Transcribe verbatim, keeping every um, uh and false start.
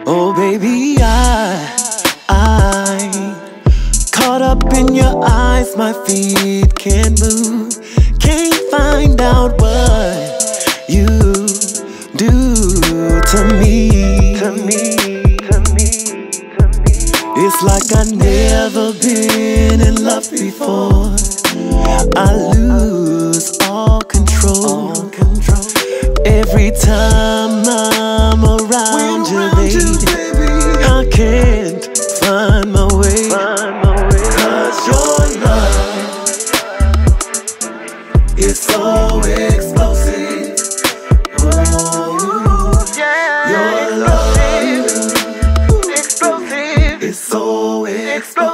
Oh baby, I, I caught up in your eyes, my feet can't move. Can't find out what you do to me, to me, to me, to me. It's like I've never been in love before. I lose all control, all control. Every time I'm around you, baby, I can't find my way. Cause your love is so explosive. Ooh, your love is so explosive.